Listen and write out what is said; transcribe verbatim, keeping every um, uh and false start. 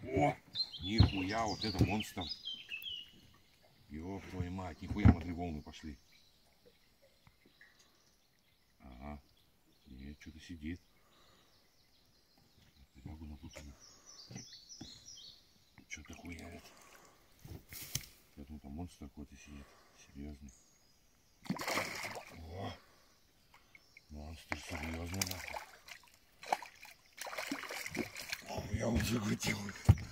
О, нихуя, вот это монстр. Ёб твою мать, нихуя, смотри, волны пошли. Ага, нет, что-то сидит. Лягу напутаю. Что-то хуярит. Я думаю, там монстр какой-то сидит. Серьезный. О, монстр серьезный, нахуй. Я уже хотел.